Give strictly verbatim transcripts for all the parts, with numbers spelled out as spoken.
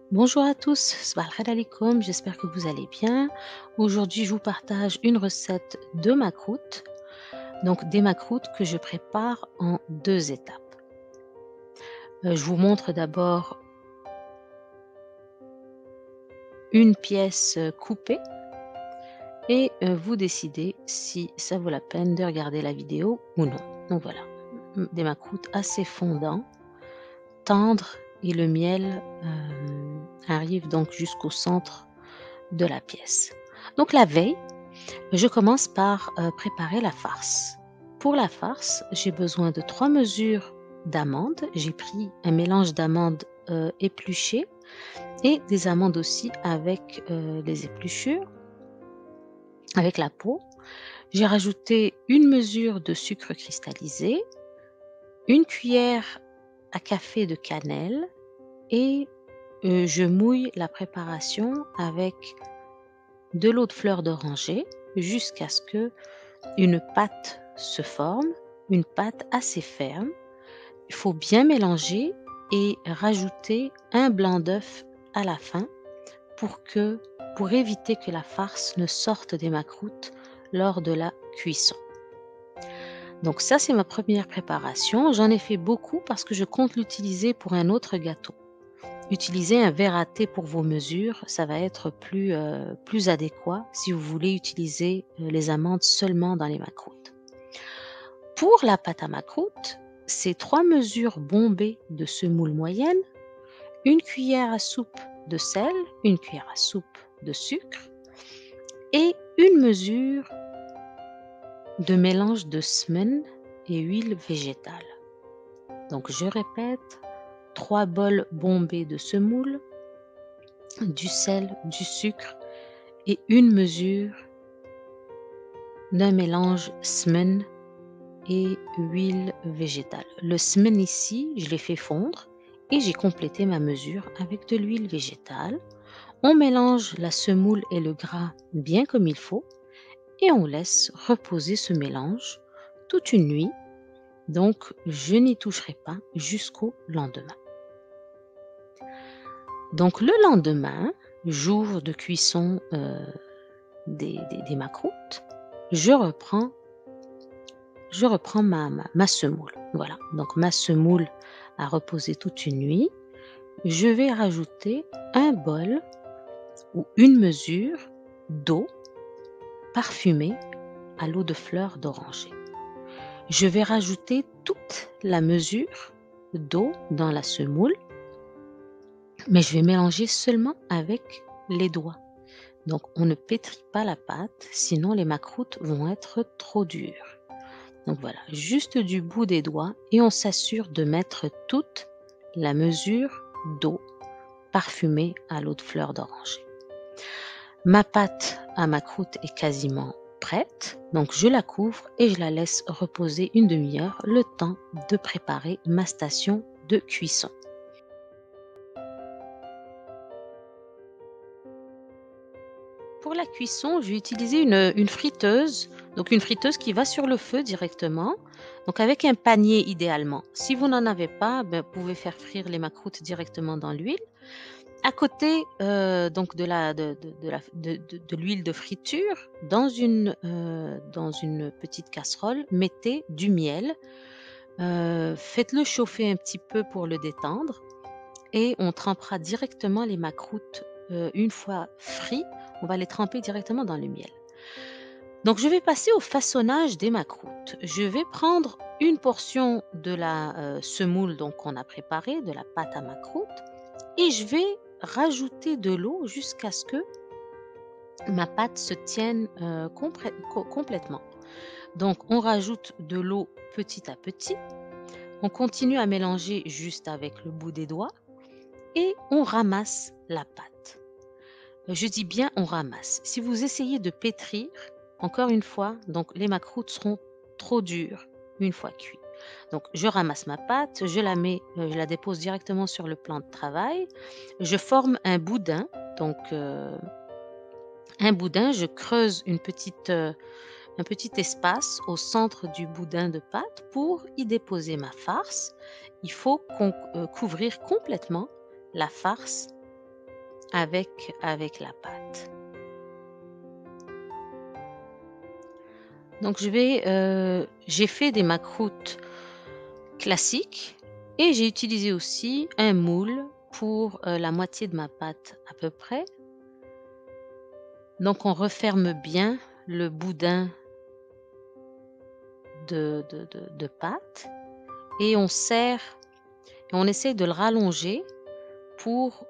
Bonjour à tous, Sabah al-Khair alaikum, j'espère que vous allez bien. Aujourd'hui, je vous partage une recette de makrout, donc des makroutes que je prépare en deux étapes. Euh, je vous montre d'abord une pièce euh, coupée et euh, vous décidez si ça vaut la peine de regarder la vidéo ou non. Donc voilà, m- des makroutes assez fondants, tendres et le miel euh, arrive donc jusqu'au centre de la pièce. Donc la veille, je commence par euh, préparer la farce. Pour la farce, j'ai besoin de trois mesures d'amandes. J'ai pris un mélange d'amandes euh, épluchées et des amandes aussi avec euh, les épluchures, avec la peau. J'ai rajouté une mesure de sucre cristallisé, une cuillère à café de cannelle et euh, je mouille la préparation avec de l'eau de fleur d'oranger jusqu'à ce que une pâte se forme, une pâte assez ferme. Il faut bien mélanger et rajouter un blanc d'œuf à la fin pour que pour éviter que la farce ne sorte des makroutes lors de la cuisson. Donc ça, c'est ma première préparation. J'en ai fait beaucoup parce que je compte l'utiliser pour un autre gâteau. Utilisez un verre à thé pour vos mesures, ça va être plus, euh, plus adéquat si vous voulez utiliser euh, les amandes seulement dans les makroutes. Pour la pâte à makrout, c'est trois mesures bombées de semoule moyenne, une cuillère à soupe de sel, une cuillère à soupe de sucre et une mesure de mélange de smen et huile végétale. Donc je répète, trois bols bombés de semoule, du sel, du sucre et une mesure d'un mélange smen et huile végétale. Le smen ici, je l'ai fait fondre et j'ai complété ma mesure avec de l'huile végétale. On mélange la semoule et le gras bien comme il faut et on laisse reposer ce mélange toute une nuit. Donc, je n'y toucherai pas jusqu'au lendemain. Donc, le lendemain, jour de cuisson euh, des, des, des makroutes, je reprends je reprends ma, ma, ma semoule. Voilà, donc ma semoule a reposé toute une nuit. Je vais rajouter un bol ou une mesure d'eau parfumée à l'eau de fleur d'oranger. Je vais rajouter toute la mesure d'eau dans la semoule, mais je vais mélanger seulement avec les doigts. Donc on ne pétrit pas la pâte, sinon les makroutes vont être trop dures. Donc voilà, juste du bout des doigts et on s'assure de mettre toute la mesure d'eau parfumée à l'eau de fleur d'oranger. Ma pâte à makrout est quasiment prête, donc je la couvre et je la laisse reposer une demi-heure, le temps de préparer ma station de cuisson. Pour la cuisson, je vais utiliser une, une friteuse, donc une friteuse qui va sur le feu directement, donc avec un panier idéalement. Si vous n'en avez pas, ben, vous pouvez faire frire les makroutes directement dans l'huile. À côté euh, donc de la de, de, de la de, de, de l'huile de friture, dans une euh, dans une petite casserole, mettez du miel. Euh, faites-le chauffer un petit peu pour le détendre et on trempera directement les makroutes euh, une fois frits. On va les tremper directement dans le miel. Donc je vais passer au façonnage des makroutes. Je vais prendre une portion de la euh, semoule donc qu'on a préparée, de la pâte à makroute, et je vais rajouter de l'eau jusqu'à ce que ma pâte se tienne euh, compré- co- complètement. Donc on rajoute de l'eau petit à petit. On continue à mélanger juste avec le bout des doigts et on ramasse la pâte. Je dis bien on ramasse. Si vous essayez de pétrir, encore une fois, donc les makroutes seront trop dures une fois cuits. Donc je ramasse ma pâte, je la mets, euh, je la dépose directement sur le plan de travail. Je forme un boudin. Donc euh, un boudin, je creuse une petite, euh, un petit espace au centre du boudin de pâte pour y déposer ma farce. Il faut con- euh, couvrir complètement la farce avec, avec la pâte. Donc je vais, heu, j'ai fait des macroutes classiques et j'ai utilisé aussi un moule pour, heu, la moitié de ma pâte à peu près. Donc on referme bien le boudin de de de de pâte et on serre et on essaye de le rallonger pour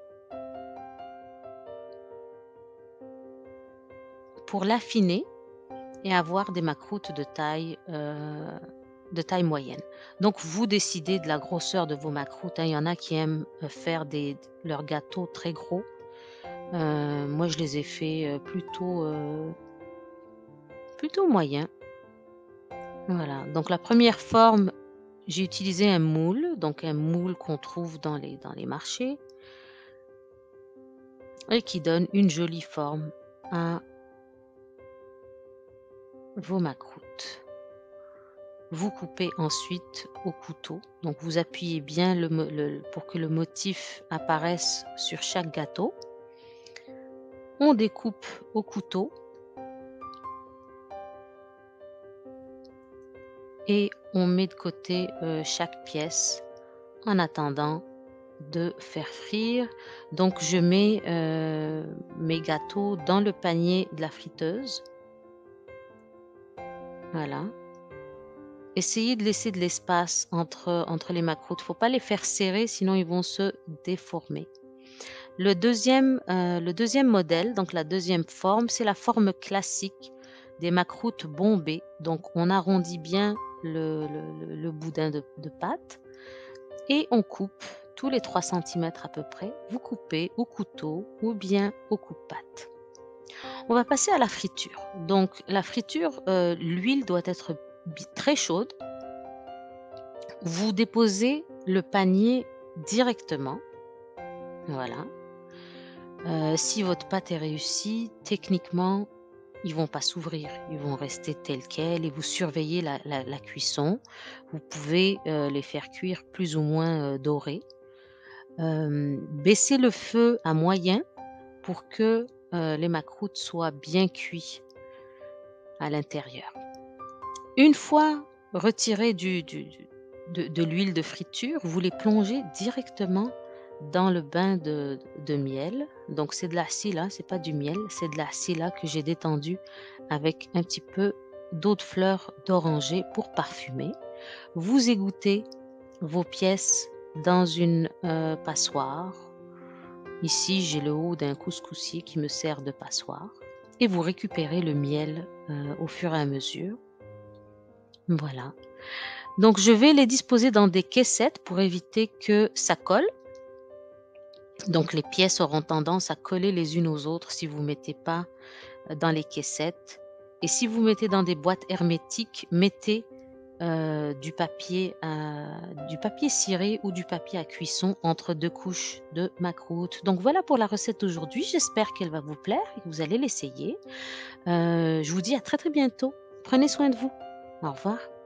pour l'affiner et avoir des macroutes de taille, heu, de taille moyenne. Donc vous décidez de la grosseur de vos macroutes, hein. Il y en a qui aiment, heu, faire des leurs gâteaux très gros. Heu, moi je les ai faits, heu, plutôt, heu, plutôt moyens. Voilà, donc la première forme, j'ai utilisé un moule, donc un moule qu'on trouve dans les dans les marchés et qui donne une jolie forme à vos macroutes. Vous coupez ensuite au couteau, donc vous appuyez bien le mo le pour que le motif apparaisse sur chaque gâteau. On découpe au couteau et on met de côté, heu, chaque pièce en attendant de faire frire. Donc je mets, heu, mes gâteaux dans le panier de la friteuse. Voilà. Essayez de laisser de l'espace entre, entre les macroutes. Faut pas les faire serrer, sinon ils vont se déformer. Le deuxième, heu, le deuxième modèle, donc la deuxième forme, c'est la forme classique des macroutes bombées. Donc on arrondit bien le le le le boudin de de pâte et on coupe tous les trois centimètres à peu près. Vous coupez au couteau ou bien au coupe-patte. On va passer à la friture. Donc la friture, heu, l'huile doit être bi très chaude. Vous déposez le panier directement, voilà. Heu, si votre pâte est réussie, techniquement, ils vont pas s'ouvrir, ils vont rester tels quels et vous surveillez la la la cuisson. Vous pouvez, heu, les faire cuire plus ou moins, heu, dorés. Hem, baissez le feu à moyen pour que, heu, les macroutes soient bien cuits à l'intérieur. Une fois retirés du du du de de l'huile de friture, vous les plongez directement dans le bain de de miel. Donc c'est de la Sila, c'est pas du miel, c'est de la Sila que j'ai détendue avec un petit peu d'eau de fleur d'oranger pour parfumer. Vous égouttez vos pièces dans une, heu, passoire. Ici, j'ai le haut d'un couscoussier qui me sert de passoire et vous récupérez le miel, heu, au fur et à mesure. Voilà. Donc je vais les disposer dans des caissettes pour éviter que ça colle. Donc les pièces auront tendance à coller les unes aux autres si vous mettez pas, heu, dans les caissettes et si vous mettez dans des boîtes hermétiques, mettez, heu, du papier à du papier ciré ou du papier à cuisson entre deux couches de macroute. Donc voilà pour la recette d'aujourd'hui. J'espère qu'elle va vous plaire et que vous allez l'essayer. Heu, je vous dis à très, très bientôt. Prenez soin de vous. Au revoir.